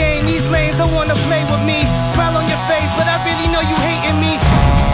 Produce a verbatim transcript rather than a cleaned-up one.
game. These lanes don't wanna play with me. Smile on your face, but I really know you hating me.